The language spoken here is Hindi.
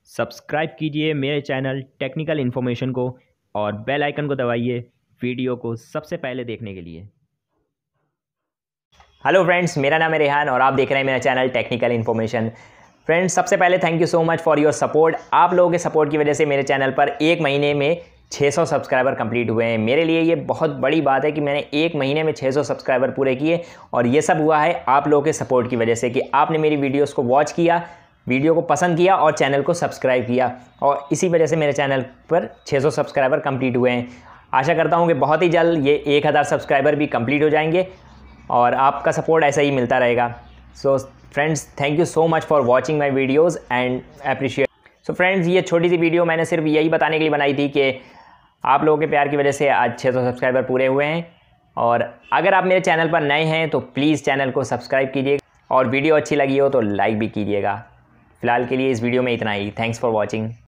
सब्सक्राइब कीजिए मेरे चैनल टेक्निकल इन्फॉर्मेशन को और बेल आइकन को दबाइए वीडियो को सबसे पहले देखने के लिए। हेलो फ्रेंड्स, मेरा नाम है रेहान और आप देख रहे हैं मेरा चैनल टेक्निकल इन्फॉर्मेशन। फ्रेंड्स, सबसे पहले thank you so much for your support. आप लोगों के सपोर्ट की वजह से मेरे चैनल पर एक महीने में 600 सब्सक्राइबर कंप्लीट हुए हैं। मेरे लिए ये बहुत बड़ी बात है कि मैंने एक महीने में 600 सब्सक्राइबर पूरे किए और ये सब हुआ है आप लोगों के सपोर्ट की वजह से कि आपने मेरी वीडियोज़ को वॉच किया, वीडियो को पसंद किया और चैनल को सब्सक्राइब किया, और इसी वजह से मेरे चैनल पर 600 सब्सक्राइबर कंप्लीट हुए हैं। आशा करता हूँ कि बहुत ही जल्द ये 1000 सब्सक्राइबर भी कंप्लीट हो जाएंगे और आपका सपोर्ट ऐसा ही मिलता रहेगा। So friends, thank you so much for watching my videos and appreciate. So friends, ये छोटी सी वीडियो मैंने सिर्फ यही बताने के लिए बनाई थी कि आप लोगों के प्यार की वजह से आज 600 सब्सक्राइबर पूरे हुए हैं। और अगर आप मेरे चैनल पर नए हैं तो प्लीज़ चैनल को सब्सक्राइब कीजिएगा और वीडियो अच्छी लगी हो तो लाइक भी कीजिएगा। फिलहाल के लिए इस वीडियो में इतना ही। Thanks for watching.